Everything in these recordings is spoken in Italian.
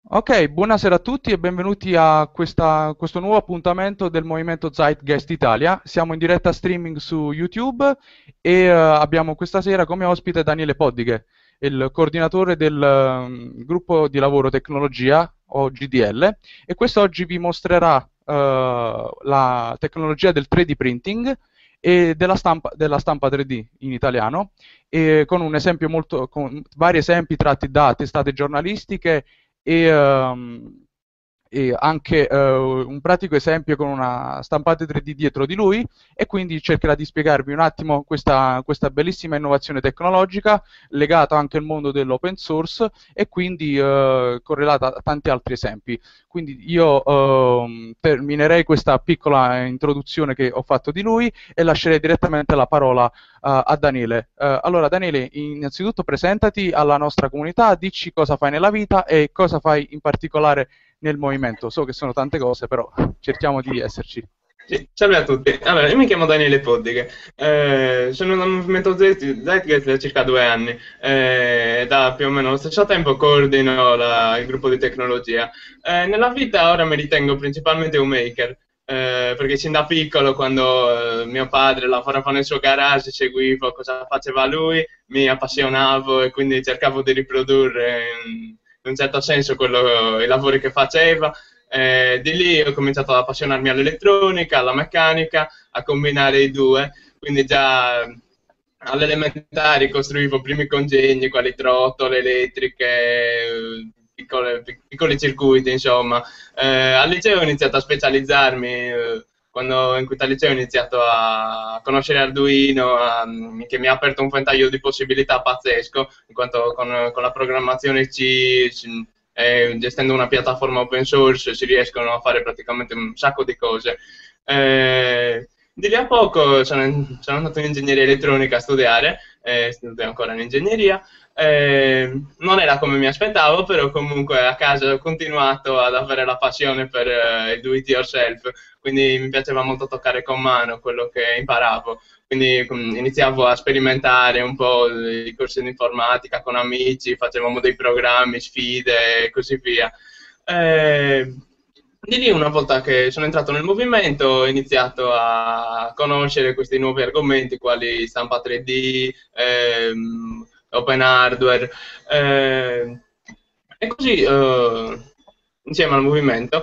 Ok, buonasera a tutti e benvenuti a questo nuovo appuntamento del Movimento Zeitgeist Italia. Siamo in diretta streaming su YouTube e abbiamo questa sera come ospite Daniele Poddighe, il coordinatore del gruppo di lavoro tecnologia o GDL, e quest'oggi vi mostrerà la tecnologia del 3D printing e della stampa 3D in italiano, e con un esempio con vari esempi tratti da testate giornalistiche e, e anche un pratico esempio con una stampante 3D dietro di lui, e quindi cercherà di spiegarvi un attimo questa bellissima innovazione tecnologica legata anche al mondo dell'open source e quindi correlata a tanti altri esempi. Quindi io terminerei questa piccola introduzione che ho fatto di lui e lascerei direttamente la parola a Daniele. Allora, Daniele, innanzitutto presentati alla nostra comunità, dici cosa fai nella vita e cosa fai in particolare nel movimento. So che sono tante cose, però cerchiamo di esserci. Sì, salve a tutti. Allora, io mi chiamo Daniele Poddighe, sono nel movimento Zeitgeist da circa 2 anni, da più o meno lo stesso tempo coordino il gruppo di tecnologia. Nella vita ora mi ritengo principalmente un maker, perché sin da piccolo, quando mio padre lavorava nel suo garage, seguivo cosa faceva lui, mi appassionavo e quindi cercavo di riprodurre in un certo senso i lavori che faceva. Di lì ho cominciato ad appassionarmi all'elettronica, alla meccanica, a combinare i due, quindi già alle elementari costruivo primi congegni, quali trottole elettriche, piccoli circuiti, insomma. Al liceo ho iniziato a specializzarmi, quando in quinta liceo ho iniziato a conoscere Arduino, che mi ha aperto un ventaglio di possibilità pazzesco, in quanto con la programmazione C, gestendo una piattaforma open source, si riescono a fare praticamente un sacco di cose. Di lì a poco sono andato in ingegneria elettronica a studiare, studio ancora in ingegneria. Non era come mi aspettavo, però comunque a casa ho continuato ad avere la passione per il do it yourself, quindi mi piaceva molto toccare con mano quello che imparavo. Quindi iniziavo a sperimentare un po' i corsi di informatica con amici, facevamo dei programmi, sfide e così via. Di lì, una volta che sono entrato nel movimento, ho iniziato a conoscere questi nuovi argomenti, quali stampa 3D, open hardware, e così, insieme al movimento,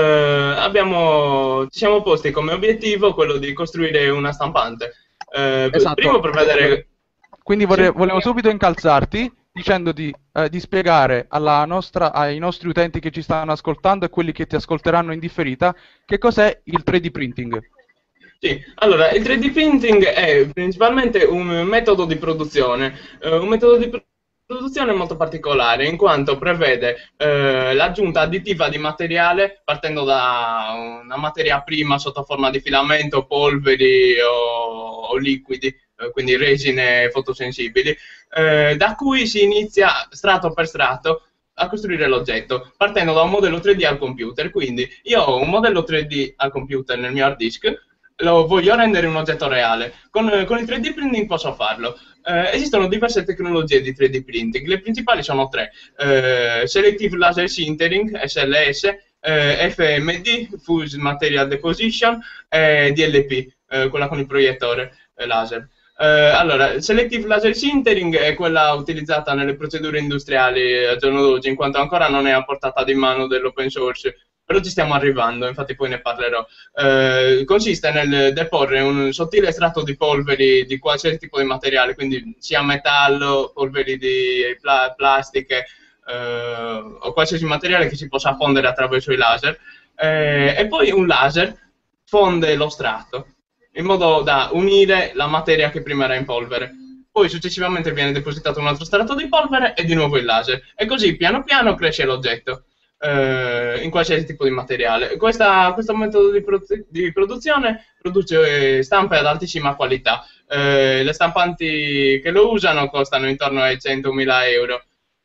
ci siamo posti come obiettivo quello di costruire una stampante. Primo Esatto. per vedere... Quindi Sì? volevo subito incalzarti dicendo di spiegare ai nostri utenti che ci stanno ascoltando e quelli che ti ascolteranno in differita che cos'è il 3D printing. Sì, allora il 3D printing è principalmente un metodo di produzione, molto particolare in quanto prevede l'aggiunta additiva di materiale partendo da una materia prima sotto forma di filamento, polveri o liquidi, quindi resine fotosensibili, da cui si inizia strato per strato a costruire l'oggetto, partendo da un modello 3D al computer. Quindi io ho un modello 3D al computer nel mio hard disk, lo voglio rendere un oggetto reale. Con il 3D printing posso farlo. Esistono diverse tecnologie di 3D printing, le principali sono tre: Selective Laser Sintering, SLS, FMD, Fused Material Deposition, e DLP, quella con il proiettore laser. Allora, Selective Laser Sintering è quella utilizzata nelle procedure industriali al giorno d'oggi, in quanto ancora non è a portata di mano dell'open source, però ci stiamo arrivando, infatti poi ne parlerò. Consiste nel deporre un sottile strato di polveri di qualsiasi tipo di materiale, quindi sia metallo, polveri di plastiche, o qualsiasi materiale che si possa fondere attraverso i laser, e poi un laser fonde lo strato in modo da unire la materia che prima era in polvere. Poi successivamente viene depositato un altro strato di polvere e di nuovo il laser, e così piano piano cresce l'oggetto in qualsiasi tipo di materiale. Questo metodo di produzione produce stampe ad altissima qualità. Le stampanti che lo usano costano intorno ai 100.000 euro.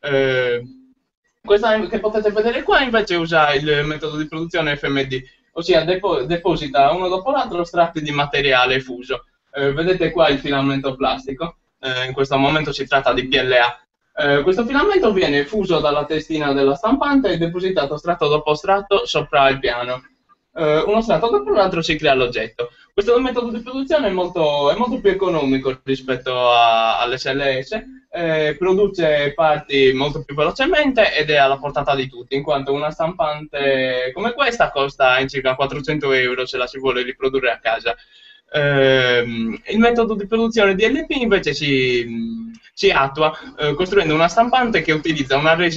Questa che potete vedere qua invece usa il metodo di produzione FMD, ossia deposita uno dopo l'altro strati di materiale fuso. Vedete qua il filamento plastico, in questo momento si tratta di PLA. Questo filamento viene fuso dalla testina della stampante e depositato strato dopo strato sopra il piano. Uno strato dopo l'altro si crea l'oggetto. Questo metodo di produzione è molto più economico rispetto all'SLS, produce parti molto più velocemente ed è alla portata di tutti, in quanto una stampante come questa costa in circa 400 euro se la si vuole riprodurre a casa. Il metodo di produzione di LP invece si attua costruendo una stampante che utilizza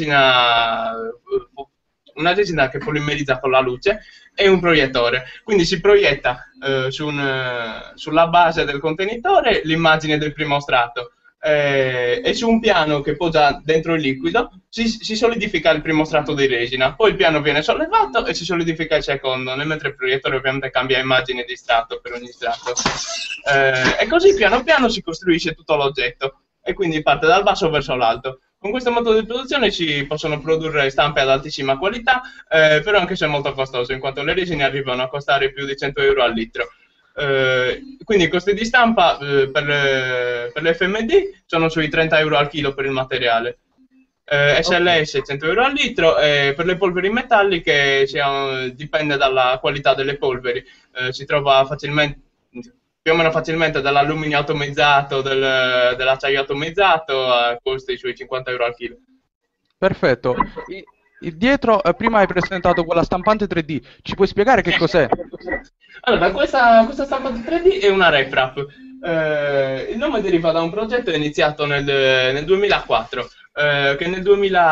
una resina che polimerizza con la luce e un proiettore. Quindi si proietta sulla base del contenitore l'immagine del primo strato e su un piano che poggia dentro il liquido si solidifica il primo strato di resina, poi il piano viene sollevato e si solidifica il secondo, mentre il proiettore ovviamente cambia immagine di strato per ogni strato. E così piano piano si costruisce tutto l'oggetto e quindi parte dal basso verso l'alto. Con questo metodo di produzione si possono produrre stampe ad altissima qualità, però anche se molto costoso, in quanto le resine arrivano a costare più di 100 euro al litro. Quindi i costi di stampa per l'FMD sono sui 30 euro al chilo per il materiale, SLS 100 euro al litro, e per le polveri metalliche dipende dalla qualità delle polveri, si trova facilmente, più o meno facilmente, dall'alluminio atomizzato, dell'acciaio atomizzato a costi sui 50 euro al chilo. Perfetto. Dietro, prima hai presentato quella stampante 3D, ci puoi spiegare che cos'è? Allora, questa stampante 3D è una RepRap. Il nome deriva da un progetto iniziato nel 2004, che nel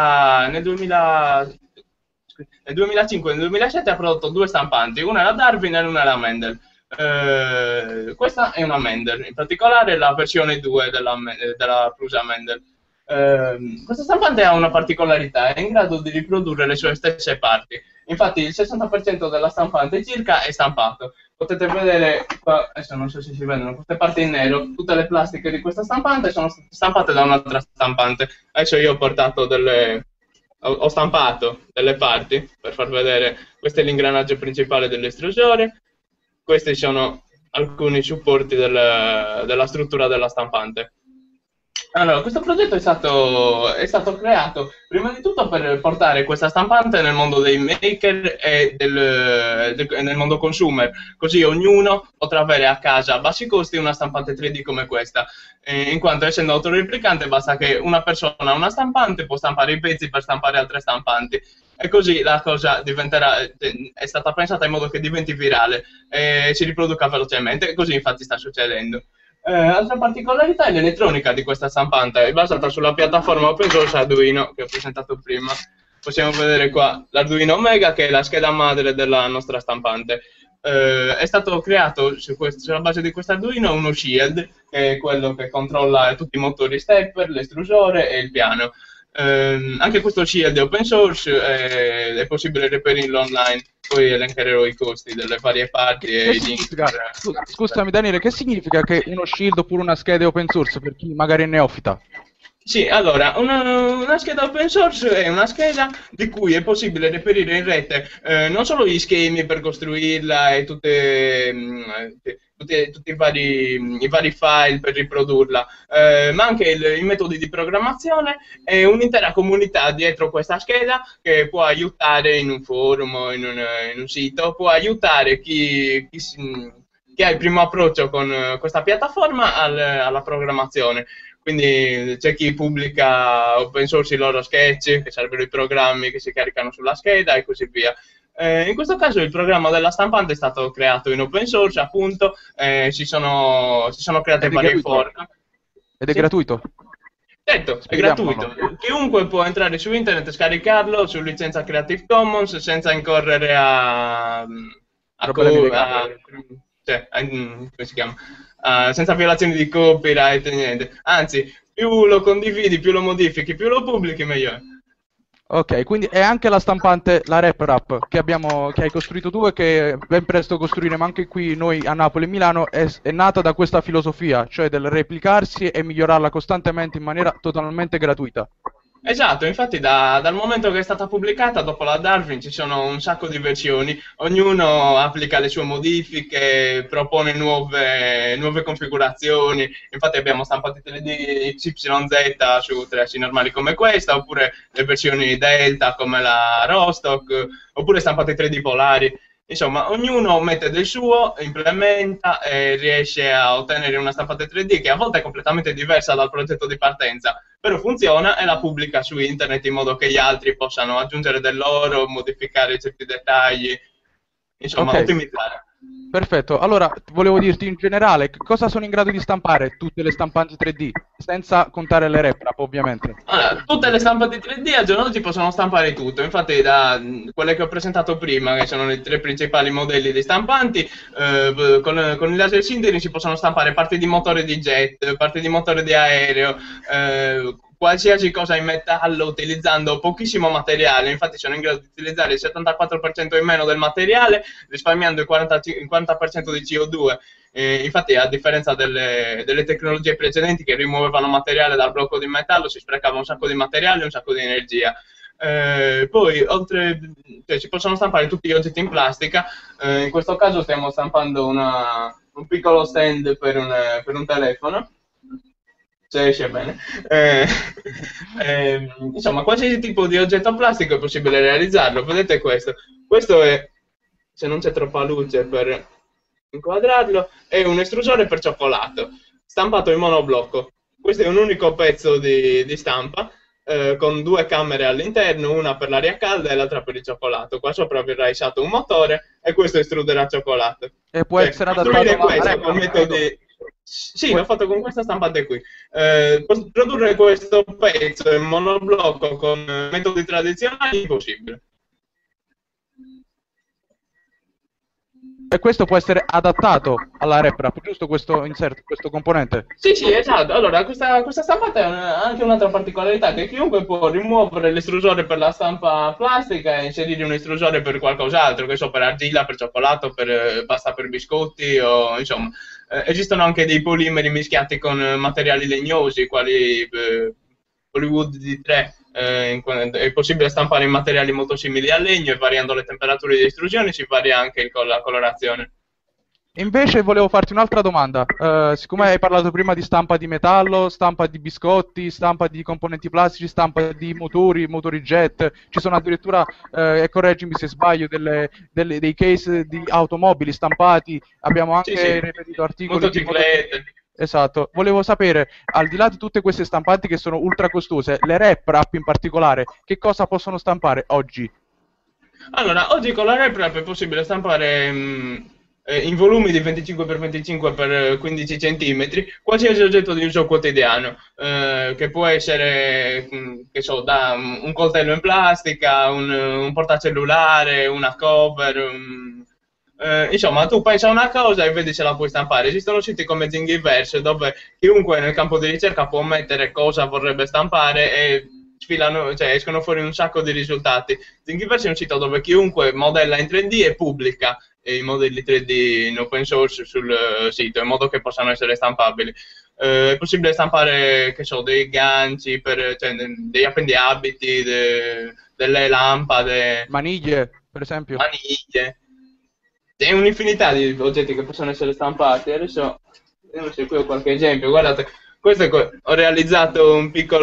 2005 e nel 2007 ha prodotto due stampanti, una è la Darwin e una è la Mendel. Questa è una Mendel, in particolare la versione 2 della Prusa Mendel. Questa stampante ha una particolarità, è in grado di riprodurre le sue stesse parti. Infatti il 60% della stampante circa è stampato. Potete vedere qua, adesso non so se si vedono queste parti in nero, tutte le plastiche di questa stampante sono state stampate da un'altra stampante. Adesso io ho stampato delle parti per far vedere. Questo è l'ingranaggio principale dell'estrusore, questi sono alcuni supporti della struttura della stampante. Allora, questo progetto è stato creato prima di tutto per portare questa stampante nel mondo dei maker e nel mondo consumer, così ognuno potrà avere a casa a bassi costi una stampante 3D come questa, in quanto essendo autoreplicante basta che una persona ha una stampante, può stampare i pezzi per stampare altre stampanti, e così la cosa è stata pensata in modo che diventi virale e si riproduca velocemente, e così infatti sta succedendo. Altra particolarità è l'elettronica di questa stampante, è basata sulla piattaforma open source Arduino che ho presentato prima. Possiamo vedere qua l'Arduino Omega, che è la scheda madre della nostra stampante. È stato creato sulla base di questo Arduino uno shield, che è quello che controlla tutti i motori stepper, l'estrusore e il piano. Anche questo shield è open source, è possibile reperirlo online, poi elencherò i costi delle varie parti e i link. Scusami Daniele, che significa che uno shield oppure una scheda è open source per chi magari è neofita? Sì, allora, una scheda open source è una scheda di cui è possibile reperire in rete non solo gli schemi per costruirla e tutti i vari file per riprodurla, ma anche i metodi di programmazione e un'intera comunità dietro questa scheda che può aiutare in un forum o in un sito, può aiutare chi ha il primo approccio con questa piattaforma alla programmazione. Quindi c'è chi pubblica open source i loro sketch, che sarebbero i programmi che si caricano sulla scheda e così via. In questo caso il programma della stampante è stato creato in open source, appunto, si sono create varie fork. Ed è gratuito? Certo, è gratuito. Chiunque può entrare su internet e scaricarlo su licenza Creative Commons senza incorrere come si chiama? Senza violazioni di copyright, niente. Anzi, più lo condividi, più lo modifichi, più lo pubblichi, meglio è. Ok, quindi è anche la stampante, la RepRap, che hai costruito tu e che ben presto costruiremo anche qui noi a Napoli e Milano, è nata da questa filosofia, cioè del replicarsi e migliorarla costantemente in maniera totalmente gratuita. Esatto, infatti dal momento che è stata pubblicata, dopo la Darwin ci sono un sacco di versioni, ognuno applica le sue modifiche, propone nuove configurazioni, infatti abbiamo stampati 3D XYZ su tracce normali come questa, oppure le versioni Delta come la Rostock, oppure stampati 3D polari. Insomma, ognuno mette del suo, implementa e riesce a ottenere una stampata 3D che a volte è completamente diversa dal progetto di partenza, però funziona e la pubblica su internet in modo che gli altri possano aggiungere del loro, modificare certi dettagli, insomma, Ok, ottimizzare. perfetto. Allora, volevo dirti in generale, cosa sono in grado di stampare tutte le stampanti 3D, senza contare le RepRap, ovviamente. Allora, tutte le stampate 3D al giorno d'oggi possono stampare tutto, infatti da quelle che ho presentato prima, che sono i tre principali modelli di stampanti, con il laser sintering si possono stampare parti di motore di jet, parti di motore di aereo, qualsiasi cosa in metallo utilizzando pochissimo materiale, infatti sono in grado di utilizzare il 74% in meno del materiale, risparmiando il 40% di CO2. Infatti, a differenza delle tecnologie precedenti che rimuovevano materiale dal blocco di metallo, si sprecava un sacco di materiale e un sacco di energia. Poi, cioè, si possono stampare tutti gli oggetti in plastica. In questo caso stiamo stampando un piccolo stand per un telefono. Se esce bene. Insomma, qualsiasi tipo di oggetto plastico è possibile realizzarlo. Vedete questo. Questo è, se non c'è troppa luce per inquadrarlo, è un estrusore per cioccolato, stampato in monoblocco. Questo è un unico pezzo di stampa, con due camere all'interno, una per l'aria calda e l'altra per il cioccolato. Qua sopra verrà issato un motore e questo estruderà cioccolato. E può Cioè, essere adattato costruire a questo con RepRap, credo. metodi... Sì, l'ho fatto con questa stampante qui. Produrre questo pezzo in monoblocco con metodi tradizionali è impossibile. E questo può essere adattato alla RepRap, giusto questo insert, questo componente? Sì, sì, esatto. Allora, questa stampata ha anche un'altra particolarità, che chiunque può rimuovere l'estrusore per la stampa plastica e inserire un estrusore per qualcos'altro, che so, per argilla, per cioccolato, per pasta per biscotti, o insomma. Esistono anche dei polimeri mischiati con materiali legnosi, quali Polywood D3. È possibile stampare in materiali molto simili al legno e variando le temperature di estrusione si varia anche la colorazione. Invece volevo farti un'altra domanda. Siccome hai parlato prima di stampa di metallo, stampa di biscotti, stampa di componenti plastici, stampa di motori, motori jet, ci sono addirittura, e correggimi se sbaglio, dei case di automobili stampati, abbiamo Sì, sì, anche reperito articoli di motociclette. motociclette. Esatto, volevo sapere, al di là di tutte queste stampanti che sono ultra costose, le RepRap in particolare, che cosa possono stampare oggi? Allora, oggi con la RepRap è possibile stampare in volumi di 25x25 per 15 cm qualsiasi oggetto di uso quotidiano, che può essere, che so, da un coltello in plastica, un portacellulare, una cover. Insomma, tu pensa a una cosa e vedi se la puoi stampare. Esistono siti come Thingiverse dove chiunque nel campo di ricerca può mettere cosa vorrebbe stampare e cioè, escono fuori un sacco di risultati. Thingiverse è un sito dove chiunque modella in 3D e pubblica i modelli 3D in open source sul sito in modo che possano essere stampabili. È possibile stampare, che so, dei ganci, cioè, degli appendiabiti, delle lampade, Maniglie, per esempio. maniglie. C'è un'infinità di oggetti che possono essere stampati. Adesso, vediamo se qui ho qualche esempio. Guardate, ho realizzato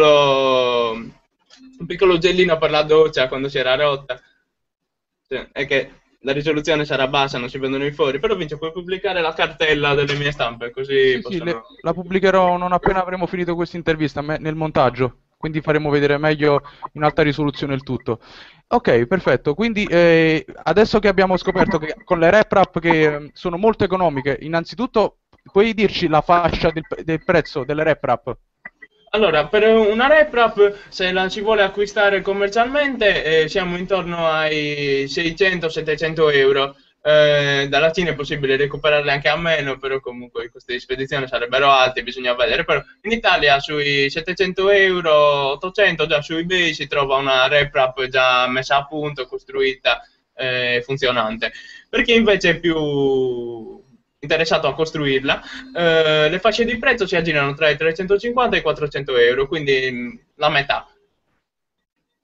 un piccolo gellino per la doccia quando si era rotta. Cioè, è che la risoluzione sarà bassa, non si vedono i fori, però Vince, puoi pubblicare la cartella delle mie stampe, così Sì, sì, possono... la pubblicherò non appena avremo finito questa intervista, nel montaggio, quindi faremo vedere meglio in alta risoluzione il tutto. Ok, perfetto, quindi adesso che abbiamo scoperto che con le RepRap che sono molto economiche, innanzitutto puoi dirci la fascia del prezzo delle RepRap? Allora, per una RepRap, se la si vuole acquistare commercialmente, siamo intorno ai 600-700 euro. Dalla Cina è possibile recuperarle anche a meno, però comunque i costi di spedizione sarebbero alti, bisogna vedere. Però in Italia sui 700 euro, 800 già su eBay si trova una RepRap già messa a punto, costruita, funzionante. Per chi invece è più interessato a costruirla, le fasce di prezzo si aggirano tra i 350 e i 400 euro, quindi la metà.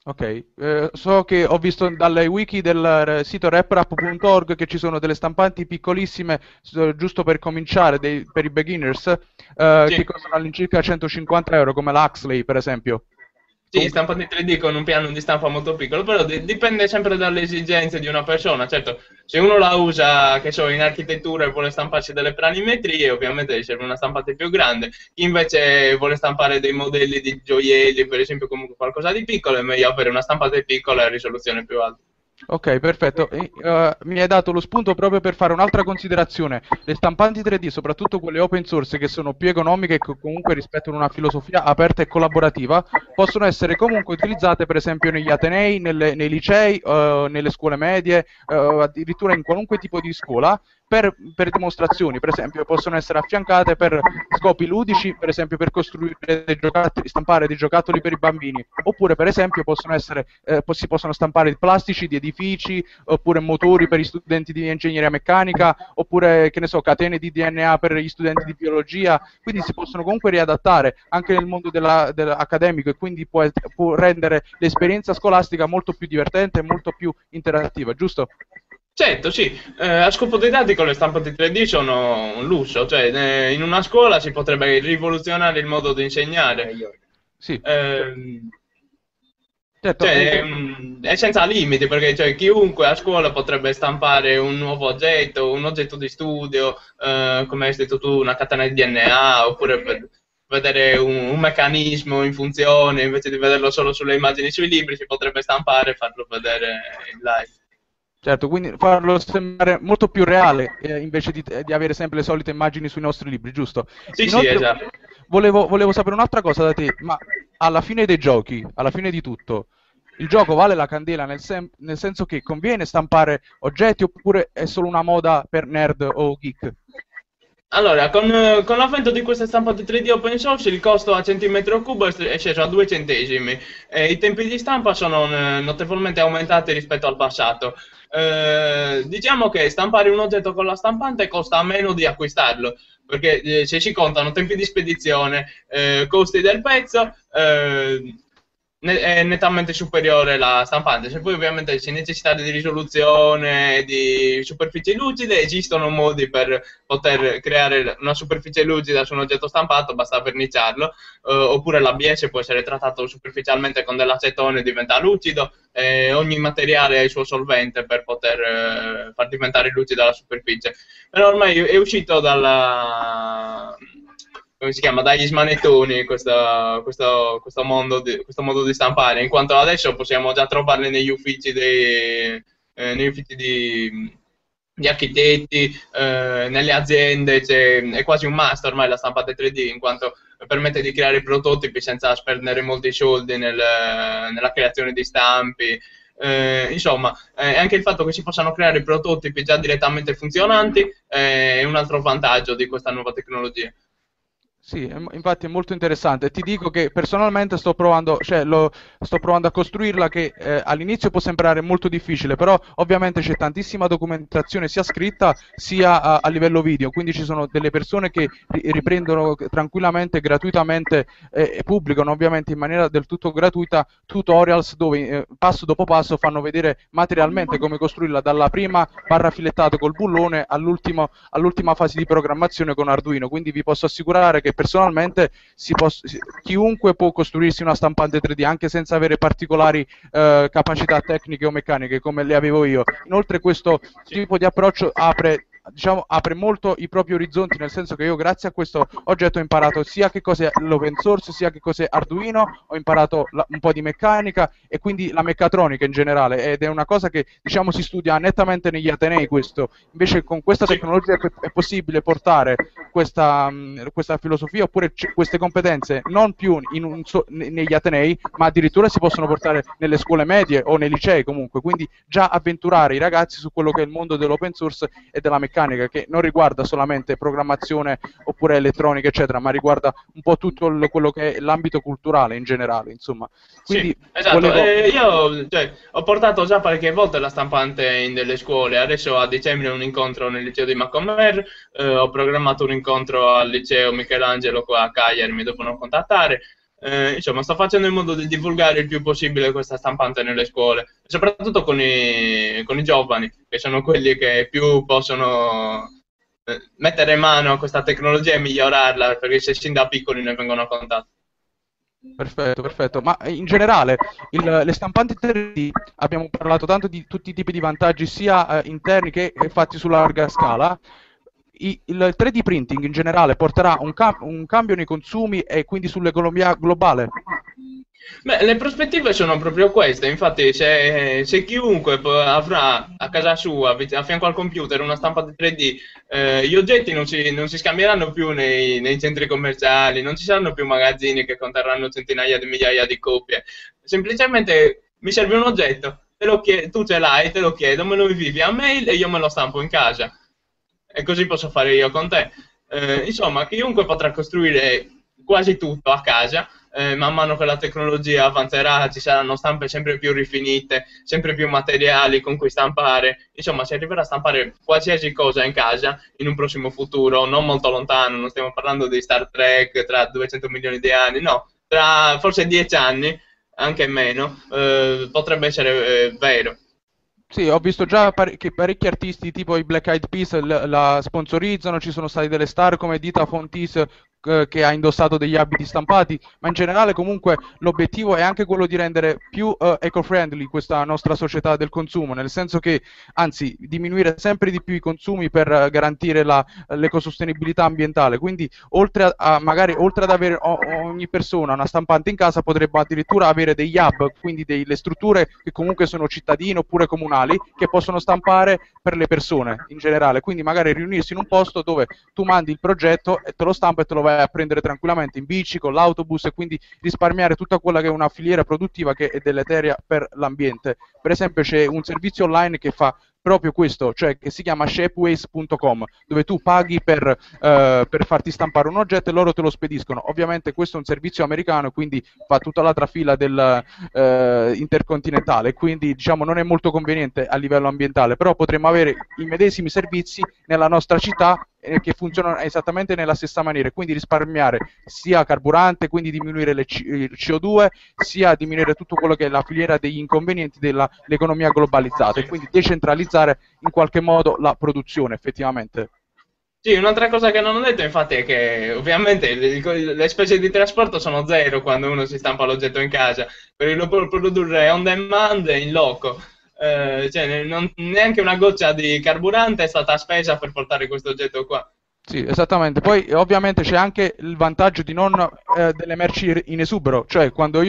Ok, so che ho visto dalle wiki del sito reprap.org che ci sono delle stampanti piccolissime, giusto per cominciare, per i beginners, che Sì. costano all'incirca 150 euro, come la Huxley, per esempio. Sì, Comunque, stampati 3D con un piano di stampa molto piccolo, però dipende sempre dalle esigenze di una persona. Certo, se uno la usa, che so, in architettura e vuole stamparsi delle planimetrie, ovviamente gli serve una stampante più grande. Chi invece vuole stampare dei modelli di gioielli, per esempio, comunque qualcosa di piccolo, è meglio avere una stampante piccola e a risoluzione più alta. ok, perfetto. Mi hai dato lo spunto proprio per fare un'altra considerazione. Le stampanti 3D, soprattutto quelle open source, che sono più economiche e che comunque rispettano una filosofia aperta e collaborativa, possono essere comunque utilizzate per esempio negli atenei, nei licei, nelle scuole medie, addirittura in qualunque tipo di scuola. Per dimostrazioni, per esempio, possono essere affiancate per scopi ludici, per esempio per costruire dei giocattoli, stampare dei giocattoli per i bambini, oppure per esempio si possono stampare plastici di edifici, oppure motori per gli studenti di ingegneria meccanica, oppure che ne so, catene di DNA per gli studenti di biologia, quindi si possono comunque riadattare anche nel mondo dell'accademico e quindi può rendere l'esperienza scolastica molto più divertente e molto più interattiva, giusto? Certo, sì, a scopo didattico le stampanti 3D sono un lusso, cioè in una scuola si potrebbe rivoluzionare il modo di insegnare. Sì, Ehm, certo. Cioè, è senza limiti, perché cioè, chiunque a scuola potrebbe stampare un nuovo oggetto, un oggetto di studio, come hai detto tu, una catena di DNA, oppure per vedere un meccanismo in funzione, invece di vederlo solo sulle immagini sui libri, si potrebbe stampare e farlo vedere in live. Certo, quindi farlo sembrare molto più reale invece di avere sempre le solite immagini sui nostri libri, giusto? Sì, sì, Inoltre, esatto. volevo sapere un'altra cosa da te, ma alla fine dei giochi, alla fine di tutto, il gioco vale la candela nel senso che conviene stampare oggetti oppure è solo una moda per nerd o geek? Allora, con l'avvento di queste stampanti 3D open source il costo a centimetro cubo è sceso a 2 centesimi e i tempi di stampa sono notevolmente aumentati rispetto al passato. Diciamo che stampare un oggetto con la stampante costa meno di acquistarlo, perché se si contano tempi di spedizione, costi del pezzo, è nettamente superiore la stampante. Se poi ovviamente c'è necessità di risoluzione, di superfici lucide, esistono modi per poter creare una superficie lucida su un oggetto stampato, basta verniciarlo, oppure l'ABS può essere trattato superficialmente con dell'acetone e diventa lucido, ogni materiale ha il suo solvente per poter far diventare lucida la superficie. Però ormai è uscito dalla come si chiama, dagli smanettoni questo modo di stampare, in quanto adesso possiamo già trovarli negli uffici di architetti, nelle aziende, è quasi un must ormai la stampante 3D, in quanto permette di creare prototipi senza spendere molti soldi nella creazione di stampi. Insomma, anche il fatto che si possano creare prototipi già direttamente funzionanti è un altro vantaggio di questa nuova tecnologia. Sì, infatti è molto interessante. Ti dico che personalmente sto provando a costruirla che all'inizio può sembrare molto difficile, però ovviamente c'è tantissima documentazione sia scritta sia a livello video, quindi ci sono delle persone che riprendono tranquillamente, gratuitamente e pubblicano ovviamente in maniera del tutto gratuita tutorials dove passo dopo passo fanno vedere materialmente come costruirla dalla prima barra filettata col bullone all'ultima fase di programmazione con Arduino. Quindi vi posso assicurare che personalmente chiunque può costruirsi una stampante 3D anche senza avere particolari capacità tecniche o meccaniche come le avevo io. Inoltre questo tipo di approccio apre molto i propri orizzonti, nel senso che io grazie a questo oggetto ho imparato sia che cos'è l'open source, sia che cos'è Arduino, ho imparato un po' di meccanica e quindi la meccatronica in generale, ed è una cosa che diciamo si studia nettamente negli atenei questo. Invece con questa Sì. tecnologia è possibile portare questa filosofia oppure queste competenze non più negli atenei, ma addirittura si possono portare nelle scuole medie o nei licei comunque, quindi già avventurare i ragazzi su quello che è il mondo dell'open source e della meccanica, che non riguarda solamente programmazione oppure elettronica, eccetera, ma riguarda un po' tutto quello che è l'ambito culturale in generale, insomma. Sì, Quindi esatto. volevo... Io cioè, ho portato già parecchie volte la stampante in delle scuole. Adesso a dicembre un incontro nel liceo di Macomer, ho programmato un incontro al liceo Michelangelo qua a Cagliari, mi devono contattare. Insomma, sto facendo in modo di divulgare il più possibile questa stampante nelle scuole, soprattutto con i giovani, che sono quelli che più possono mettere mano a questa tecnologia e migliorarla, perché se sin da piccoli ne vengono a contatto. Perfetto, perfetto. Ma in generale, le stampanti 3D abbiamo parlato tanto di tutti i tipi di vantaggi, sia interni che fatti sulla larga scala. Il 3D printing in generale porterà un cambio nei consumi e quindi sull'economia globale. Beh, le prospettive sono proprio queste, infatti se chiunque avrà a casa sua, a fianco al computer, una stampa 3D, gli oggetti non si scambieranno più nei centri commerciali, non ci saranno più magazzini che conterranno centinaia di migliaia di copie, semplicemente mi serve un oggetto, tu ce l'hai, te lo chiedo, me lo invii via mail e io me lo stampo in casa, e così posso fare io con te. Insomma, chiunque potrà costruire quasi tutto a casa. Man mano che la tecnologia avanzerà ci saranno stampe sempre più rifinite, sempre più materiali con cui stampare, insomma si arriverà a stampare qualsiasi cosa in casa in un prossimo futuro, non molto lontano, non stiamo parlando di Star Trek tra 200 milioni di anni, no, tra forse 10 anni, anche meno, potrebbe essere vero. Sì, ho visto già che parecchi artisti tipo i Black Eyed Peas la sponsorizzano, ci sono stati delle star come Dita Fontis che ha indossato degli abiti stampati, ma in generale comunque l'obiettivo è anche quello di rendere più eco-friendly questa nostra società del consumo, nel senso che anzi diminuire sempre di più i consumi per garantire l'ecosostenibilità ambientale, quindi magari oltre ad avere ogni persona una stampante in casa potrebbe addirittura avere degli hub, quindi delle strutture che comunque sono cittadine oppure comunali che possono stampare per le persone in generale, quindi magari riunirsi in un posto dove tu mandi il progetto e te lo stampa e te lo vai a prendere tranquillamente in bici, con l'autobus e quindi risparmiare tutta quella che è una filiera produttiva che è deleteria per l'ambiente. Per esempio c'è un servizio online che fa proprio questo, cioè che si chiama shapeways.com, dove tu paghi per farti stampare un oggetto e loro te lo spediscono. Ovviamente questo è un servizio americano, quindi fa tutta l'altra fila del intercontinentale, quindi diciamo non è molto conveniente a livello ambientale, però potremmo avere i medesimi servizi nella nostra città che funzionano esattamente nella stessa maniera, quindi risparmiare sia carburante, quindi diminuire il CO2, sia diminuire tutto quello che è la filiera degli inconvenienti dell'economia globalizzata e quindi decentralizzare in qualche modo la produzione effettivamente. Sì, un'altra cosa che non ho detto infatti è che ovviamente le spese di trasporto sono zero quando uno si stampa l'oggetto in casa, per lo produrre on demand e in loco. Cioè, neanche una goccia di carburante è stata spesa per portare questo oggetto qua. Sì, esattamente. Poi ovviamente c'è anche il vantaggio di non delle merci in esubero, cioè quando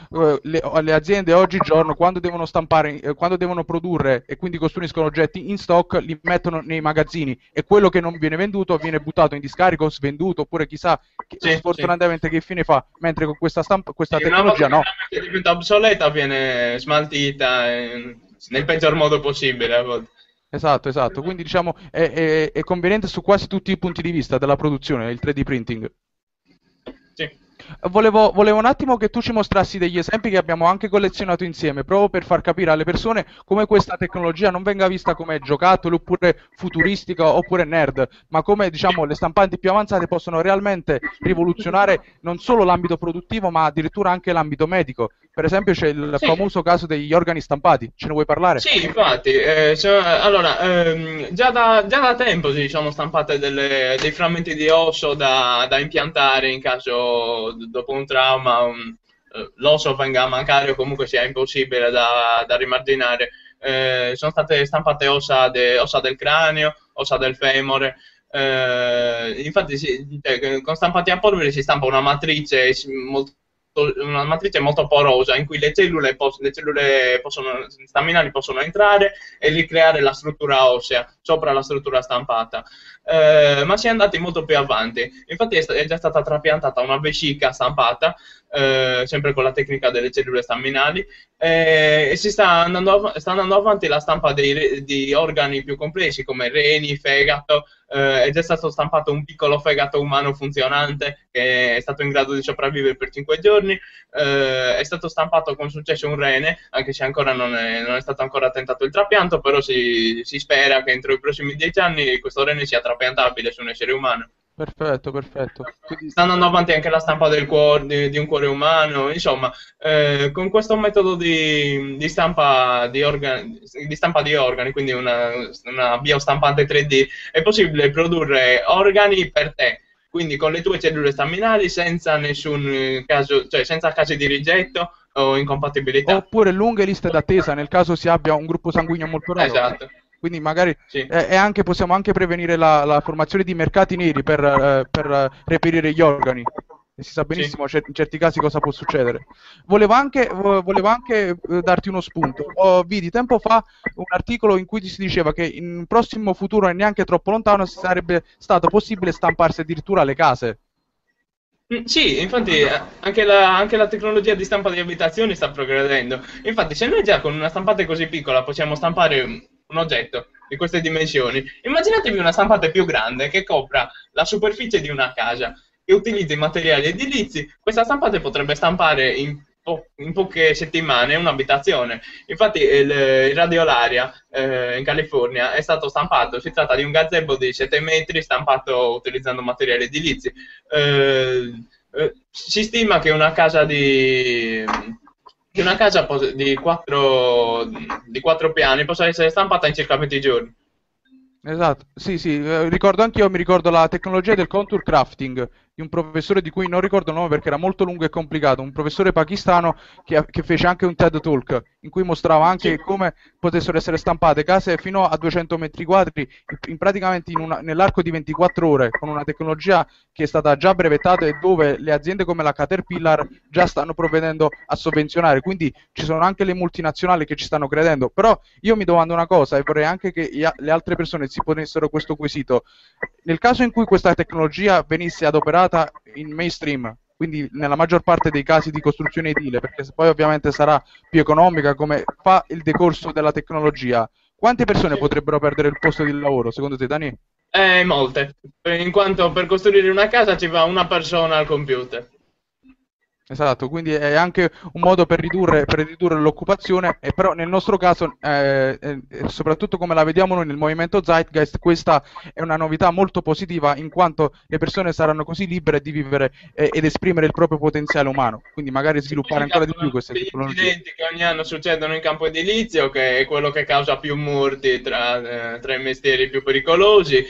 le aziende oggigiorno quando devono stampare, quando devono produrre e quindi costruiscono oggetti in stock, li mettono nei magazzini e quello che non viene venduto viene buttato in discarico, svenduto oppure chissà Sì, sì. sfortunatamente che fine fa, mentre con questa Sì, una volta tecnologia che no. veramente diventa obsoleta viene smaltita nel peggior modo possibile a volte. Esatto, esatto. Quindi diciamo è conveniente su quasi tutti i punti di vista della produzione, il 3D printing. Sì. Volevo un attimo che tu ci mostrassi degli esempi che abbiamo anche collezionato insieme, proprio per far capire alle persone come questa tecnologia non venga vista come giocattolo oppure futuristica oppure nerd, ma come diciamo le stampanti più avanzate possono realmente rivoluzionare non solo l'ambito produttivo, ma addirittura anche l'ambito medico. Per esempio c'è il Sì. famoso caso degli organi stampati, ce ne vuoi parlare? Sì, infatti, allora, già da tempo si sono stampate dei frammenti di osso da impiantare in caso, dopo un trauma, l'osso venga a mancare o comunque sia impossibile da rimarginare. Sono state stampate ossa del cranio, ossa del femore. Infatti, cioè, con stampati a polvere si stampa una matrice molto porosa in cui le cellule staminali possono entrare e ricreare la struttura ossea sopra la struttura stampata. Ma si è andati molto più avanti. Infatti è già stata trapiantata una vescica stampata, sempre con la tecnica delle cellule staminali, e sta andando avanti la stampa di organi più complessi come reni, fegato. È già stato stampato un piccolo fegato umano funzionante che è stato in grado di sopravvivere per 5 giorni. È stato stampato con successo un rene, anche se ancora non è stato ancora tentato il trapianto, però si spera che entro i prossimi 10 anni questo rene sia trapiantabile su un essere umano. Perfetto, perfetto. Quindi, Sta andando avanti anche la stampa del cuore, di un cuore umano, insomma, con questo metodo di stampa di stampa di organi, quindi una biostampante 3D, è possibile produrre organi per te, quindi con le tue cellule staminali senza nessun caso, cioè senza casi di rigetto o incompatibilità. oppure lunghe liste d'attesa nel caso si abbia un gruppo sanguigno molto raro. Esatto, Quindi magari sì. possiamo anche prevenire la formazione di mercati neri per reperire gli organi. E si sa Sì. benissimo in certi casi cosa può succedere. Volevo anche darti uno spunto. Vidi tempo fa un articolo in cui si diceva che in un prossimo futuro, e neanche troppo lontano, sarebbe stato possibile stamparsi addirittura le case. Sì, infatti anche la tecnologia di stampa di abitazioni sta progredendo. Infatti, se noi già con una stampante così piccola possiamo stampare un oggetto di queste dimensioni, immaginatevi una stampante più grande che copra la superficie di una casa e utilizza i materiali edilizi. Questa stampante potrebbe stampare in poche settimane un'abitazione. Infatti, il radiolaria in California è stato stampato. Si tratta di un gazebo di 7 metri stampato utilizzando materiali edilizi. Si stima che una casa di 4 piani possa essere stampata in circa 20 giorni. Esatto, sì, sì, ricordo anch'io, mi ricordo la tecnologia del contour crafting di un professore di cui non ricordo il nome perché era molto lungo e complicato, un professore pakistano che fece anche un TED Talk in cui mostrava Sì. anche come potessero essere stampate case fino a 200 metri quadri praticamente nell'arco di 24 ore con una tecnologia che è stata già brevettata e dove le aziende come la Caterpillar già stanno provvedendo a sovvenzionare, quindi ci sono anche le multinazionali che ci stanno credendo, però io mi domando una cosa e vorrei anche che le altre persone si ponessero questo quesito. Nel caso in cui questa tecnologia venisse adoperata in mainstream, quindi nella maggior parte dei casi di costruzione edile, perché poi ovviamente sarà più economica come fa il decorso della tecnologia, quante persone Sì. potrebbero perdere il posto di lavoro, secondo te, Dani? Molte, in quanto per costruire una casa ci va una persona al computer. Esatto, quindi è anche un modo per ridurre l'occupazione, e però nel nostro caso, soprattutto come la vediamo noi nel movimento Zeitgeist, questa è una novità molto positiva in quanto le persone saranno così libere di vivere ed esprimere il proprio potenziale umano, quindi magari sviluppare Significa ancora di più queste solamente gli tecnologie. incidenti che ogni anno succedono in campo edilizio, che è quello che causa più morti tra i mestieri più pericolosi,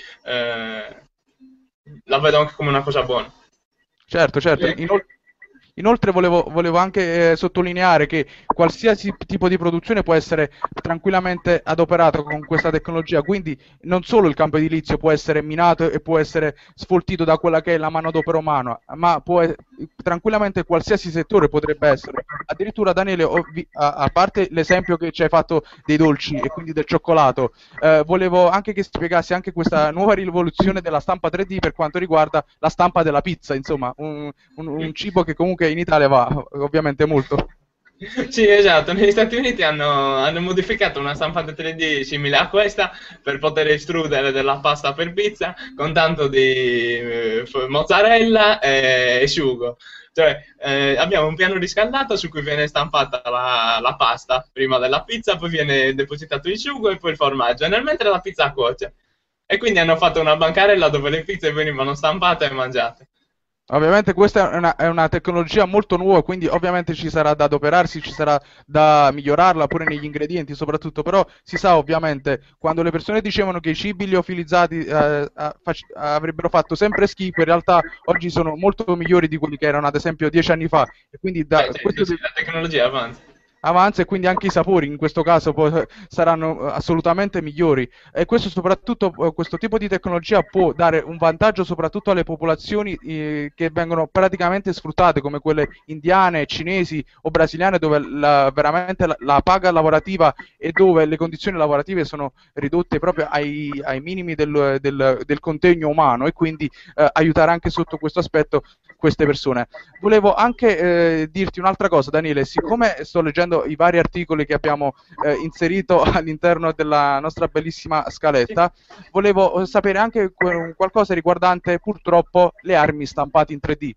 la vedo anche come una cosa buona. Certo, certo. Inoltre volevo anche sottolineare che qualsiasi tipo di produzione può essere tranquillamente adoperato con questa tecnologia, quindi non solo il campo edilizio può essere minato e può essere sfoltito da quella che è la manodopera umana, ma tranquillamente qualsiasi settore potrebbe essere. Addirittura Daniele, a parte l'esempio che ci hai fatto dei dolci e quindi del cioccolato, volevo anche che spiegassi anche questa nuova rivoluzione della stampa 3D per quanto riguarda la stampa della pizza, insomma, un cibo che comunque in Italia va ovviamente molto. Sì, esatto. Negli Stati Uniti hanno modificato una stampante 3D simile a questa per poter estrudere della pasta per pizza con tanto di mozzarella e sugo. Cioè, abbiamo un piano riscaldato su cui viene stampata la pasta prima della pizza, poi viene depositato il sugo e poi il formaggio, e nel mentre la pizza cuoce. E quindi hanno fatto una bancarella dove le pizze venivano stampate e mangiate. Ovviamente questa è una tecnologia molto nuova, quindi ovviamente ci sarà da adoperarsi, ci sarà da migliorarla pure negli ingredienti soprattutto, però si sa ovviamente quando le persone dicevano che i cibi liofilizzati avrebbero fatto sempre schifo, in realtà oggi sono molto migliori di quelli che erano ad esempio 10 anni fa, e quindi Sì, sì, sì, la tecnologia avanza. avanza e quindi anche i sapori in questo caso saranno assolutamente migliori e questo soprattutto questo tipo di tecnologia può dare un vantaggio soprattutto alle popolazioni che vengono praticamente sfruttate come quelle indiane, cinesi o brasiliane dove veramente la paga lavorativa e dove le condizioni lavorative sono ridotte proprio ai minimi del contegno umano e quindi aiutare anche sotto questo aspetto queste persone. Volevo anche dirti un'altra cosa, Daniele, siccome sto leggendo i vari articoli che abbiamo inserito all'interno della nostra bellissima Sì. scaletta, volevo sapere anche qualcosa riguardante purtroppo le armi stampate in 3D.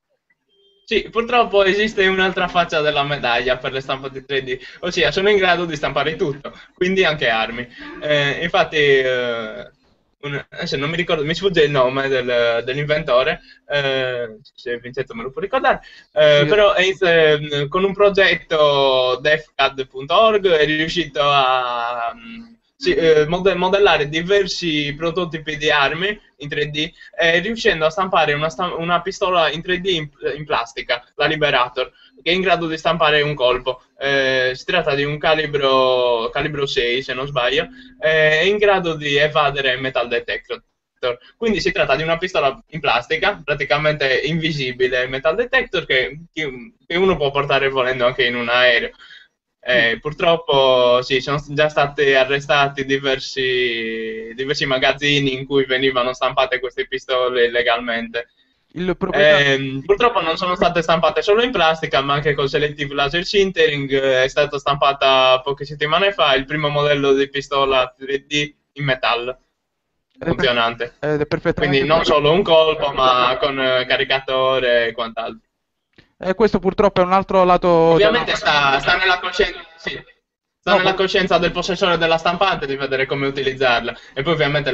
Sì, purtroppo esiste un'altra faccia della medaglia per le stampate 3D, ossia sono in grado di stampare tutto, quindi anche armi. Infatti, adesso non mi ricordo, mi sfugge il nome dell'inventore, se Vincenzo me lo può ricordare, Sì, però con un progetto defcad.org è riuscito a sì, modellare diversi prototipi di armi in 3D, riuscendo a stampare una pistola in 3D in plastica, la Liberator, che è in grado di stampare un colpo. Si tratta di un calibro 6, se non sbaglio, è in grado di evadere il metal detector. Quindi si tratta di una pistola in plastica, praticamente invisibile il metal detector, che uno può portare volendo anche in un aereo. sì. Purtroppo sì, sono già stati arrestati diversi magazzini in cui venivano stampate queste pistole illegalmente. Il proprietario... Purtroppo non sono state stampate solo in plastica, ma anche con Selective Laser Sintering. È stata stampata poche settimane fa il primo modello di pistola 3D in metallo funzionante. ed è Quindi perfettamente non funzionale. solo un colpo, ma con caricatore e quant'altro. E questo purtroppo è un altro lato della... Ovviamente sta nella coscienza, sì, sta No, nella coscienza del possessore della stampante di vedere come utilizzarla. E poi ovviamente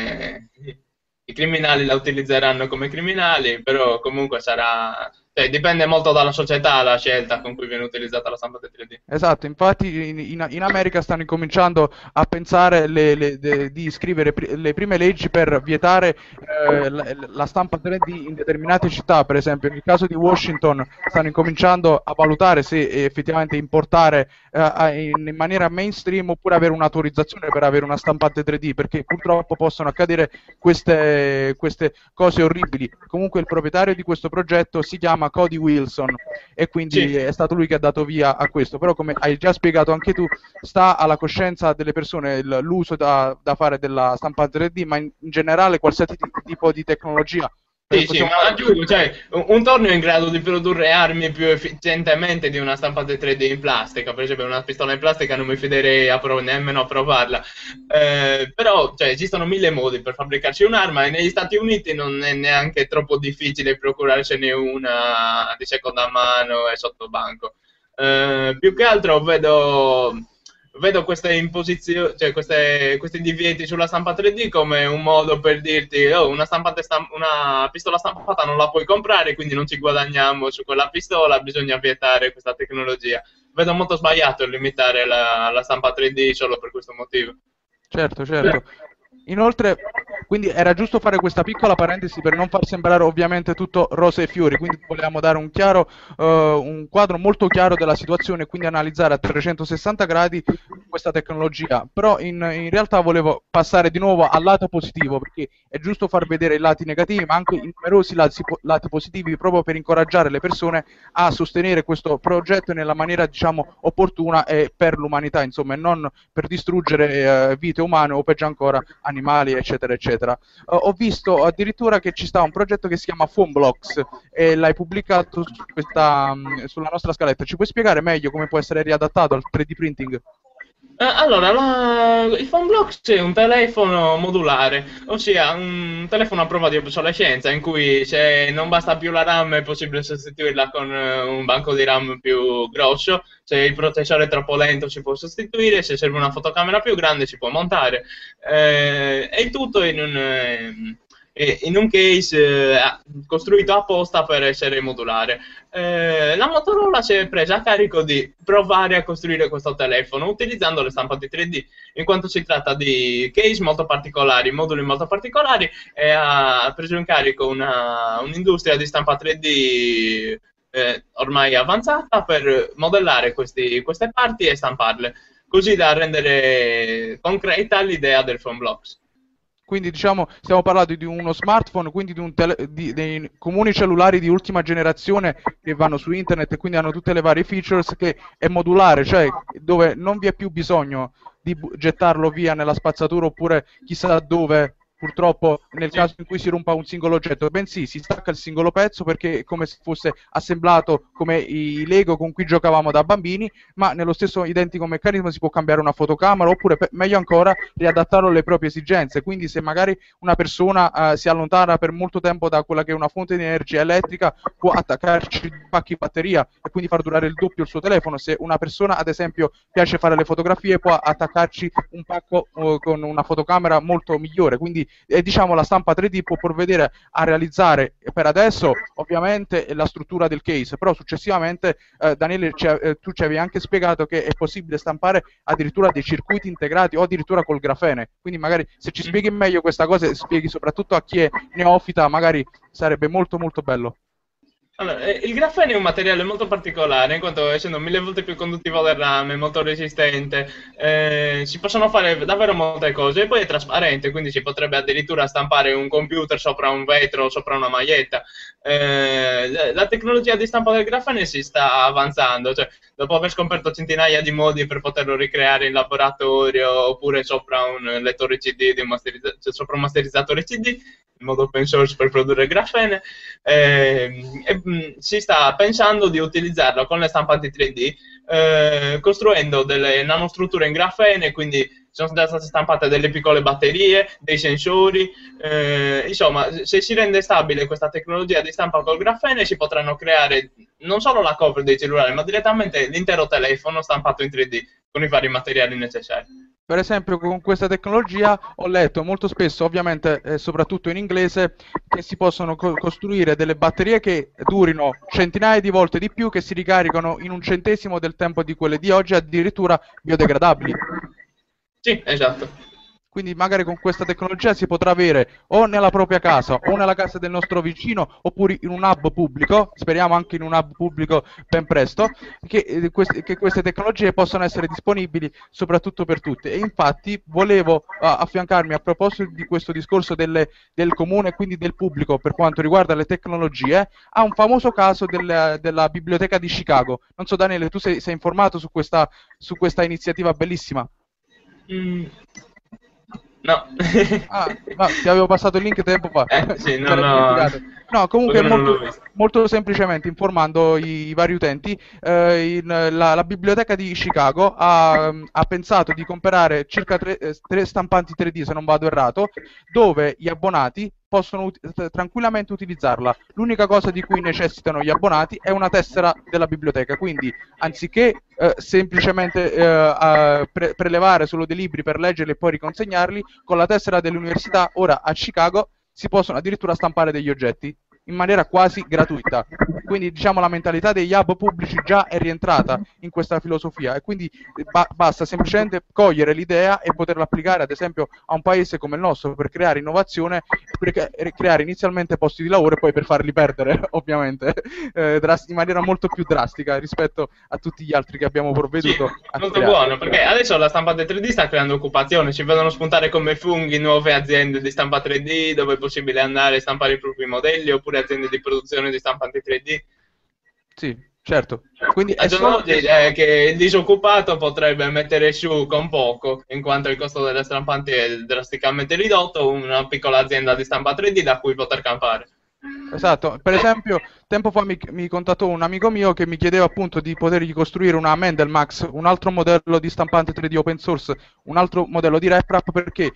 i criminali la utilizzeranno come criminali, però comunque sarà... Cioè, dipende molto dalla società la scelta con cui viene utilizzata la stampante 3D. esatto, infatti in America stanno incominciando a pensare di scrivere le prime leggi per vietare la stampa 3D in determinate città, per esempio nel caso di Washington stanno incominciando a valutare se effettivamente importare in maniera mainstream oppure avere un'autorizzazione per avere una stampante 3D, perché purtroppo possono accadere queste cose orribili. Comunque il proprietario di questo progetto si chiama Cody Wilson e quindi Sì. è stato lui che ha dato via a questo, però come hai già spiegato anche tu, sta alla coscienza delle persone l'uso da fare della stampante 3D, ma in generale qualsiasi tipo di tecnologia, perché Sì, sì, possiamo ma fare... aggiungo, cioè, un tornio è in grado di produrre armi più efficientemente di una stampante 3D in plastica. Per esempio, una pistola in plastica non mi fiderei nemmeno a provarla. Però, cioè, esistono mille modi per fabbricarci un'arma e negli Stati Uniti non è neanche troppo difficile procurarsene una di seconda mano e sotto banco. Più che altro vedo queste imposizioni, cioè questi divieti sulla stampa 3D come un modo per dirti, oh, una pistola stampata non la puoi comprare, quindi non ci guadagniamo su quella pistola, bisogna vietare questa tecnologia. Vedo molto sbagliato limitare la stampa 3D solo per questo motivo. Certo, certo. Inoltre, quindi era giusto fare questa piccola parentesi per non far sembrare ovviamente tutto rose e fiori, quindi volevamo dare un quadro molto chiaro della situazione e quindi analizzare a 360 gradi questa tecnologia. Però in realtà volevo passare di nuovo al lato positivo, perché è giusto far vedere i lati negativi, ma anche i numerosi lati positivi proprio per incoraggiare le persone a sostenere questo progetto nella maniera, diciamo, opportuna e per l'umanità, insomma, e non per distruggere vite umane o peggio ancora animali, eccetera, eccetera. Ho visto addirittura che ci sta un progetto che si chiama Foamblocks e l'hai pubblicato sulla nostra scaletta. Ci puoi spiegare meglio come può essere riadattato al 3D printing? Allora, il PhoneBlocks è un telefono modulare, ossia un telefono a prova di obsolescenza, in cui se non basta più la RAM è possibile sostituirla con un banco di RAM più grosso, se il processore è troppo lento si può sostituire, se serve una fotocamera più grande si può montare. E il tutto in un case costruito apposta per essere modulare. La Motorola si è presa a carico di provare a costruire questo telefono utilizzando le stampanti 3D, in quanto si tratta di case molto particolari, moduli molto particolari, e ha preso in carico un'industria di stampa 3D ormai avanzata per modellare queste parti e stamparle, così da rendere concreta l'idea del PhoneBlocks. Quindi diciamo, stiamo parlando di uno smartphone, quindi dei comuni cellulari di ultima generazione che vanno su internet e quindi hanno tutte le varie features, che è modulare, cioè dove non vi è più bisogno di gettarlo via nella spazzatura oppure chissà dove, purtroppo nel Sì. caso in cui si rompa un singolo oggetto, bensì si stacca il singolo pezzo perché è come se fosse assemblato come i Lego con cui giocavamo da bambini, ma nello stesso identico meccanismo si può cambiare una fotocamera oppure meglio ancora riadattarlo alle proprie esigenze. Quindi se magari una persona si allontana per molto tempo da quella che è una fonte di energia elettrica, può attaccarci pacchi batteria e quindi far durare il doppio il suo telefono. Se una persona ad esempio piace fare le fotografie, può attaccarci un pacco con una fotocamera molto migliore. Quindi quindi diciamo la stampa 3D può provvedere a realizzare per adesso ovviamente la struttura del case, però successivamente Daniele tu ci avevi anche spiegato che è possibile stampare addirittura dei circuiti integrati o addirittura col grafene, quindi magari se ci spieghi meglio questa cosa e spieghi soprattutto a chi è neofita magari sarebbe molto molto bello. Allora, il grafene è un materiale molto particolare, in quanto essendo 1000 volte più conduttivo del rame, molto resistente, si possono fare davvero molte cose, e poi è trasparente, quindi si potrebbe addirittura stampare un computer sopra un vetro, sopra una maglietta. La tecnologia di stampa del grafene si sta avanzando, cioè dopo aver scoperto centinaia di modi per poterlo ricreare in laboratorio, oppure sopra un lettore CD, cioè sopra un masterizzatore CD, in modo open source per produrre grafene, si sta pensando di utilizzarlo con le stampanti 3D, costruendo delle nanostrutture in grafene, quindi sono state stampate delle piccole batterie, dei sensori, insomma, se si rende stabile questa tecnologia di stampa col grafene si potranno creare non solo la cover dei cellulari, ma direttamente l'intero telefono stampato in 3D con i vari materiali necessari. Per esempio, con questa tecnologia ho letto molto spesso, ovviamente soprattutto in inglese, che si possono costruire delle batterie che durino centinaia di volte di più, che si ricaricano in un centesimo del tempo di quelle di oggi, addirittura biodegradabili. Sì, esatto. Quindi magari con questa tecnologia si potrà avere o nella propria casa o nella casa del nostro vicino oppure in un hub pubblico, speriamo anche in un hub pubblico ben presto, che queste tecnologie possano essere disponibili soprattutto per tutti. E infatti volevo affiancarmi a proposito di questo discorso del comune e quindi del pubblico per quanto riguarda le tecnologie a un famoso caso della biblioteca di Chicago. Non so Daniele, tu sei informato su questa iniziativa bellissima? Mm. No. No, ti avevo passato il link tempo fa. Sì, Mi ero dimenticato. No, comunque non l'ho visto. molto semplicemente informando i vari utenti, la biblioteca di Chicago ha pensato di comprare circa tre stampanti 3D, se non vado errato, dove gli abbonati possono tranquillamente utilizzarla. L'unica cosa di cui necessitano gli abbonati è una tessera della biblioteca, quindi anziché semplicemente prelevare solo dei libri per leggerli e poi riconsegnarli, con la tessera dell'università ora a Chicago si possono addirittura stampare degli oggetti in maniera quasi gratuita. Quindi diciamo la mentalità degli hub pubblici già è rientrata in questa filosofia e quindi basta semplicemente cogliere l'idea e poterla applicare ad esempio a un paese come il nostro per creare innovazione, per creare inizialmente posti di lavoro e poi per farli perdere ovviamente in maniera molto più drastica rispetto a tutti gli altri che abbiamo provveduto a molto creare. buono, perché adesso la stampa 3D sta creando occupazione, ci vedono spuntare come funghi nuove aziende di stampa 3D dove è possibile andare a stampare i propri modelli, oppure aziende di produzione di stampanti 3D. Sì, certo. Quindi Al giorno d'oggi che il disoccupato potrebbe mettere su con poco, in quanto il costo delle stampanti è drasticamente ridotto, una piccola azienda di stampa 3D da cui poter campare. Esatto, per esempio, tempo fa mi contattò un amico mio che mi chiedeva appunto di potergli costruire una Mendelmax, un altro modello di stampante 3D open source, un altro modello di RepRap perché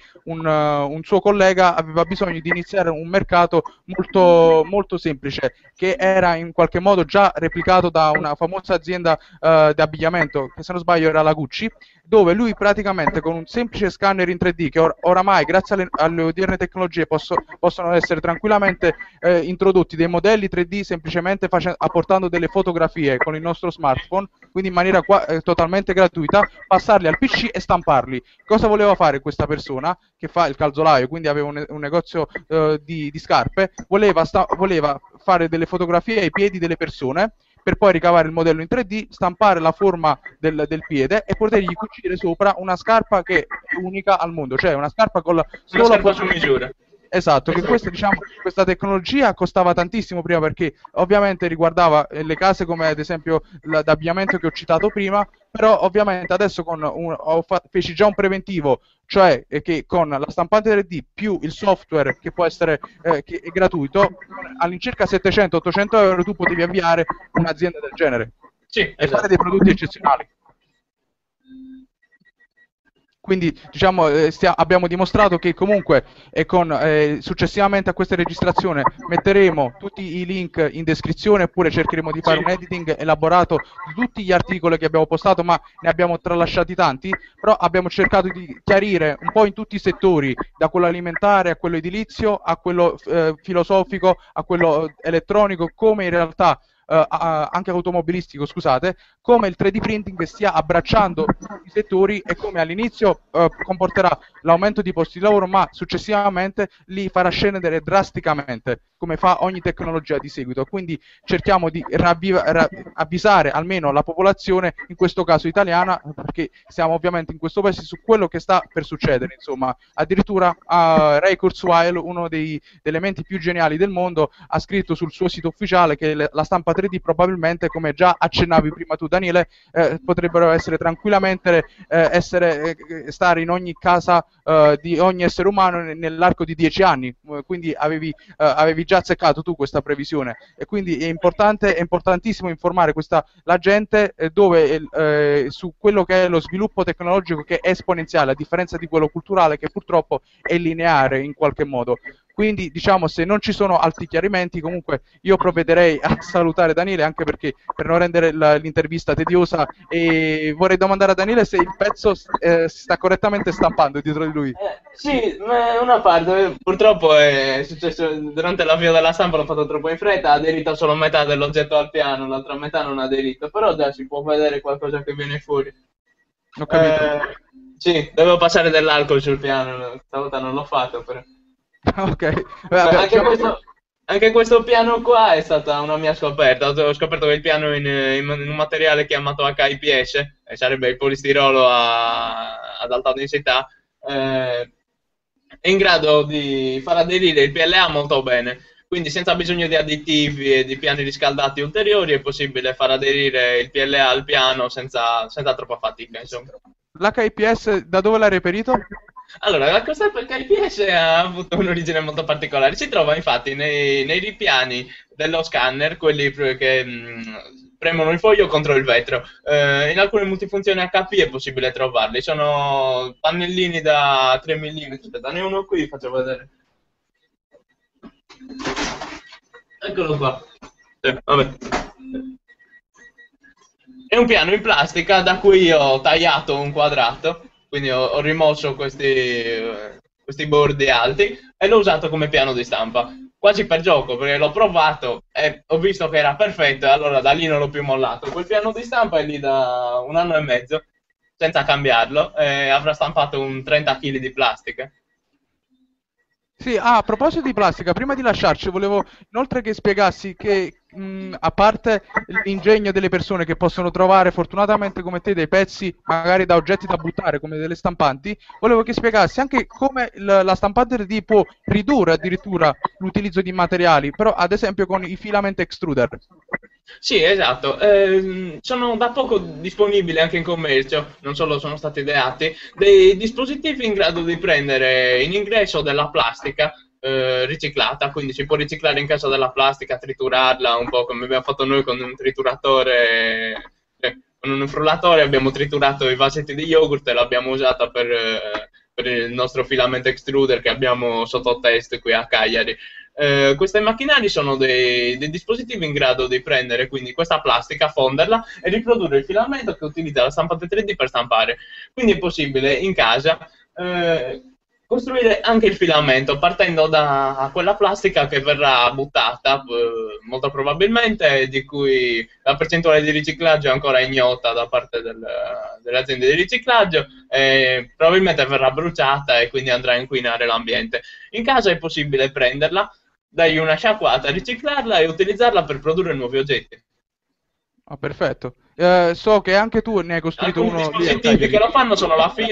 un suo collega aveva bisogno di iniziare un mercato molto, molto semplice che era in qualche modo già replicato da una famosa azienda di abbigliamento, che se non sbaglio era la Gucci, dove lui praticamente con un semplice scanner in 3D che oramai grazie alle odierne tecnologie possono essere tranquillamente introdotti dei modelli 3D semplicemente apportando delle fotografie con il nostro smartphone, quindi in maniera totalmente gratuita, passarli al PC e stamparli. Cosa voleva fare questa persona che fa il calzolaio, quindi aveva un negozio di scarpe, voleva fare delle fotografie ai piedi delle persone per poi ricavare il modello in 3D, stampare la forma del piede e potergli cucire sopra una scarpa che è unica al mondo, cioè una scarpa con la una scarpa su misura. Esatto, che questa tecnologia costava tantissimo prima perché ovviamente riguardava le case come ad esempio l'abbigliamento che ho citato prima, però ovviamente adesso feci già un preventivo, cioè che con la stampante 3D più il software che può essere che è gratuito, all'incirca 700-800 euro tu potevi avviare un'azienda del genere sì, e fare dei prodotti eccezionali. Quindi diciamo, abbiamo dimostrato che comunque successivamente a questa registrazione metteremo tutti i link in descrizione, oppure cercheremo di fare Sì, un editing elaborato di tutti gli articoli che abbiamo postato, ma ne abbiamo tralasciati tanti, però abbiamo cercato di chiarire un po' in tutti i settori, da quello alimentare a quello edilizio, a quello filosofico, a quello elettronico, come in realtà anche automobilistico, scusate, come il 3D printing stia abbracciando tutti i settori e come all'inizio comporterà l'aumento di posti di lavoro, ma successivamente li farà scendere drasticamente, come fa ogni tecnologia di seguito. Quindi cerchiamo di avvisare almeno la popolazione, in questo caso italiana, perché siamo ovviamente in questo paese, su quello che sta per succedere. Insomma, addirittura Ray Kurzweil, uno degli elementi più geniali del mondo, ha scritto sul suo sito ufficiale che la stampa 3D probabilmente, come già accennavi prima tu Daniele, potrebbero essere tranquillamente stare in ogni casa di ogni essere umano nell'arco di 10 anni, quindi avevi già azzeccato tu questa previsione, e quindi è importantissimo informare la gente su quello che è lo sviluppo tecnologico, che è esponenziale, a differenza di quello culturale, che purtroppo è lineare in qualche modo. Quindi, diciamo, se non ci sono altri chiarimenti, comunque io provvederei a salutare Daniele, anche perché per non rendere l'intervista tediosa, e vorrei domandare a Daniele se il pezzo si sta correttamente stampando dietro di lui. sì, ma è una parte, purtroppo è successo durante l'avvio della stampa, l'ho fatto troppo in fretta, ha aderito solo metà dell'oggetto al piano, l'altra metà non ha aderito, però già si può vedere qualcosa che viene fuori. Ho capito. Sì, dovevo passare dell'alcol sul piano, stavolta non l'ho fatto, però. Ok, Beh, vabbè, diciamo, anche questo piano qua è stata una mia scoperta. Ho scoperto che il piano è in un materiale chiamato HIPS, sarebbe il polistirolo ad alta densità, è in grado di far aderire il PLA molto bene. Quindi senza bisogno di additivi e di piani riscaldati ulteriori è possibile far aderire il PLA al piano senza troppa fatica, insomma. l'HIPS da dove l'hai reperito? Allora, la cosa perché il PS ha avuto un'origine molto particolare. Si trova infatti nei ripiani dello scanner, quelli che premono il foglio contro il vetro. In alcune multifunzioni HP è possibile trovarli. Sono pannellini da 3 mm. Aspetta, ne ho uno qui, faccio vedere. Eccolo qua. Vabbè. È un piano in plastica da cui ho tagliato un quadrato, quindi ho rimosso questi bordi alti e l'ho usato come piano di stampa, quasi per gioco, perché l'ho provato e ho visto che era perfetto, e allora da lì non l'ho più mollato. Quel piano di stampa è lì da 1 anno e mezzo, senza cambiarlo, e avrà stampato un 30 kg di plastica. Sì, a proposito di plastica, prima di lasciarci, volevo inoltre che spiegassi che, a parte l'ingegno delle persone che possono trovare fortunatamente come te dei pezzi magari da oggetti da buttare, come delle stampanti, volevo che spiegassi anche come la stampante 3D può ridurre addirittura l'utilizzo di materiali, però ad esempio con i filament extruder. Sì, esatto. Sono da poco disponibili anche in commercio, non solo sono stati ideati, dei dispositivi in grado di prendere in ingresso della plastica riciclata, quindi si può riciclare in casa della plastica, triturarla un po' come abbiamo fatto noi con un trituratore, con un frullatore abbiamo triturato i vasetti di yogurt e l'abbiamo usata per il nostro filament extruder che abbiamo sotto test qui a Cagliari. Questi macchinari sono dei dispositivi in grado di prendere quindi questa plastica, fonderla e riprodurre il filamento che utilizza la stampante 3D per stampare. Quindi è possibile in casa costruire anche il filamento partendo da quella plastica che verrà buttata molto probabilmente, di cui la percentuale di riciclaggio è ancora ignota da parte delle aziende di riciclaggio, e probabilmente verrà bruciata e quindi andrà a inquinare l'ambiente. In casa è possibile prenderla, dargli una sciacquata, riciclarla e utilizzarla per produrre nuovi oggetti. Ah, perfetto. So che anche tu ne hai costruito Alcuni uno lì a dispositivi che Cagliari. lo fanno sono la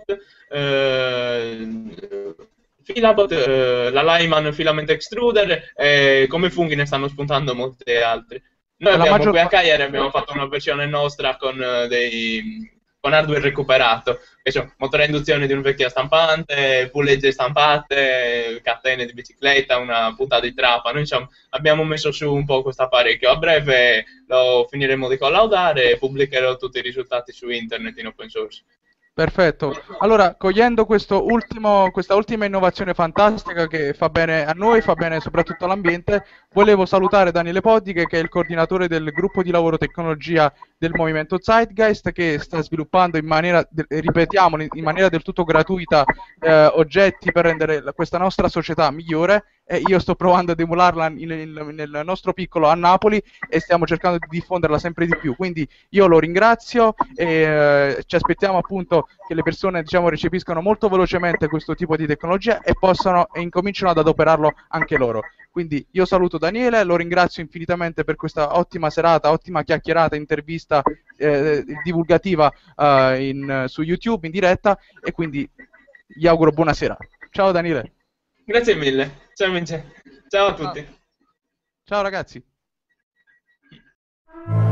Filabot, la Lyman Filament Extruder, e come funghi ne stanno spuntando molti altri. Noi La abbiamo maggior qui a parte. Cagliari abbiamo fatto una versione nostra con hardware recuperato, che sono motore a induzione di un vecchio stampante, pulegge stampate, catene di bicicletta, una punta di trapano, insomma abbiamo messo su un po' questo apparecchio. A breve lo finiremo di collaudare e pubblicherò tutti i risultati su internet in open source. Perfetto. Allora, cogliendo questa ultima innovazione fantastica che fa bene a noi, fa bene soprattutto all'ambiente, volevo salutare Daniele Poddighe, che è il coordinatore del gruppo di lavoro tecnologia del movimento Zeitgeist, che sta sviluppando in maniera, ripetiamo, in maniera del tutto gratuita oggetti per rendere questa nostra società migliore. E io sto provando ad emularla nel nostro piccolo a Napoli e stiamo cercando di diffonderla sempre di più. Quindi io lo ringrazio e ci aspettiamo appunto che le persone, diciamo, recepiscano molto velocemente questo tipo di tecnologia e possano e incominciano ad adoperarlo anche loro. Quindi io saluto Daniele, lo ringrazio infinitamente per questa ottima serata, ottima chiacchierata, intervista divulgativa su YouTube in diretta, e quindi gli auguro buona sera. Ciao Daniele. Grazie mille. Ciao Vince. Ciao a Ciao, tutti. ciao ragazzi.